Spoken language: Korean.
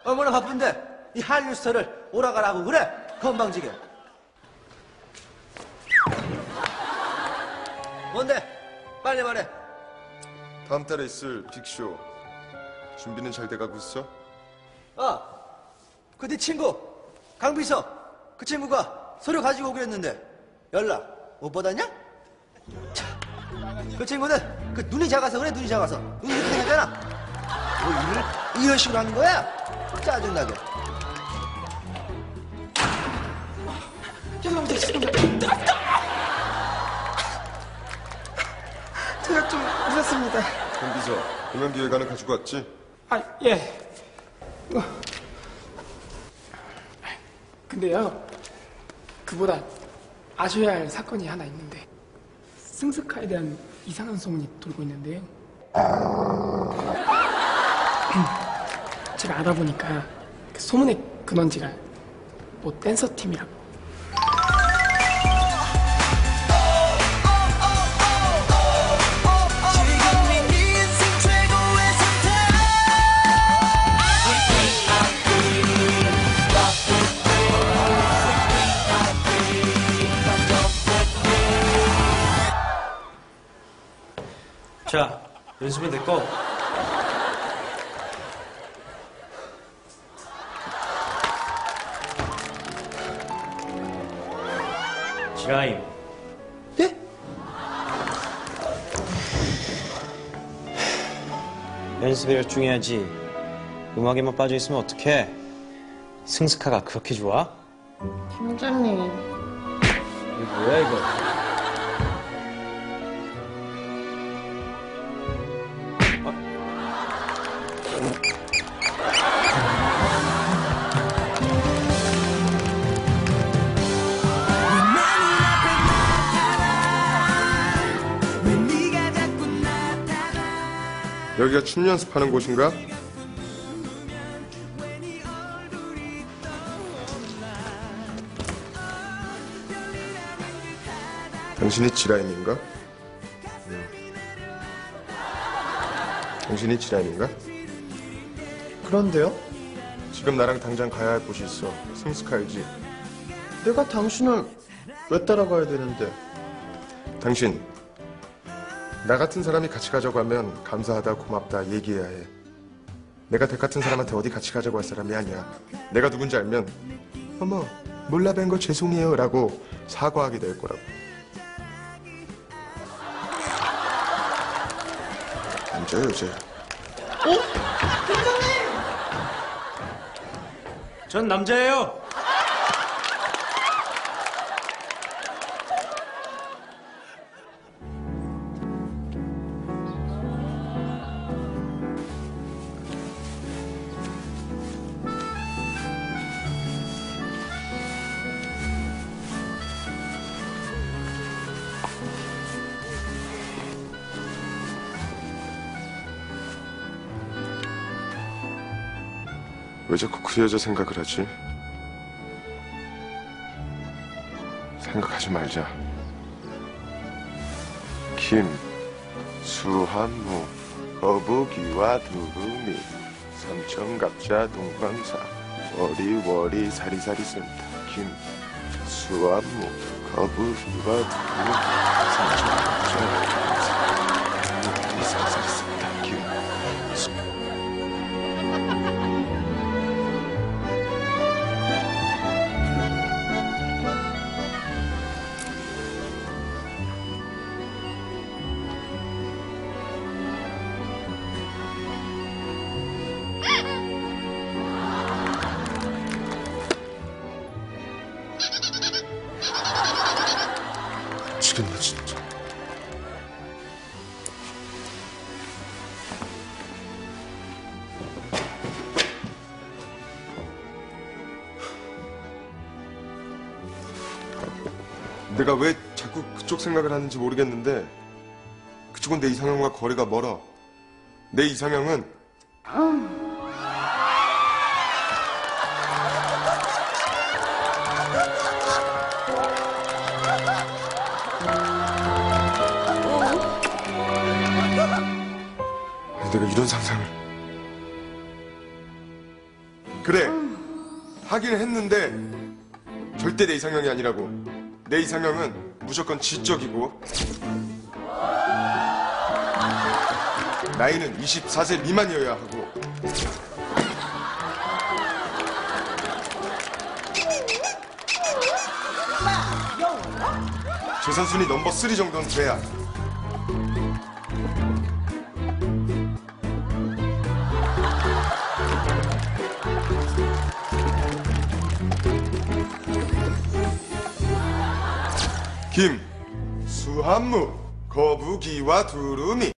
얼마나 바쁜데 이 한류스타를 오라가라고 그래? 건방지게. 뭔데? 빨리 말해. 다음 달에 있을 빅쇼 준비는 잘 돼가고 있어? 그 네 친구 강비서 그 친구가 서류 가지고 오기로 했는데 연락 못 받았냐? 참, 그 친구는 그 눈이 작아서 그래. 눈이 작아서 눈이 이렇게 생겼잖아. 뭐 일을 이런 식으로 하는 거야? 짜증나게. 죄송합니다. 제가 좀 늦었습니다. 강비서 공연기획안을 가지고 왔지? 아, 예. 근데요, 그보다 아셔야 할 사건이 하나 있는데, 승스카에 대한 이상한 소문이 돌고 있는데요. 제가 알아보니까 그 소문의 근원지가 뭐 댄서 팀이라고. 자, 연습은 됐고. 지라임. 네? 연습에 열중해야지. 음악에만 빠져있으면 어떡해. 승스카가 그렇게 좋아? 팀장님. 이게 뭐야, 이거? 여기가 춤 연습하는 곳인가? 당신이 지라임인가? 당신이 지라임인가? 그런데요? 지금 나랑 당장 가야 할 곳이 있어. 승스카 알지? 내가 당신을 왜 따라가야 되는데? 당신, 나 같은 사람이 같이 가자고 하면 감사하다, 고맙다 얘기해야 해. 내가 덱 같은 사람한테 어디 같이 가자고 할 사람이 아니야. 내가 누군지 알면 어머, 몰라 뵌 거 죄송해요 라고 사과하게 될 거라고. 남자야, 여자야? 전 남자예요. 왜 자꾸 그 여자 생각을 하지? 생각하지 말자. 김, 수한무, 거북이와 두루미, 삼천갑자 동방사, 워리워리 사리사리 센터. 김, 수한무, 거북이와 두루미, 삼천갑자 동방사, 워리워리 사리사리 센터. 김, 미치겠네 진짜. 내가 왜 자꾸 그쪽 생각을 하는지 모르겠는데 그쪽은 내 이상형과 거리가 멀어. 내 이상형은 내가 이런 상상을 그래, 하긴 했는데 절대 내 이상형이 아니라고. 내 이상형은 무조건 지적이고 나이는 24세 미만이어야 하고 재산순위 넘버 3 정도는 돼야. 김, 수한무, 거북이와 두루미.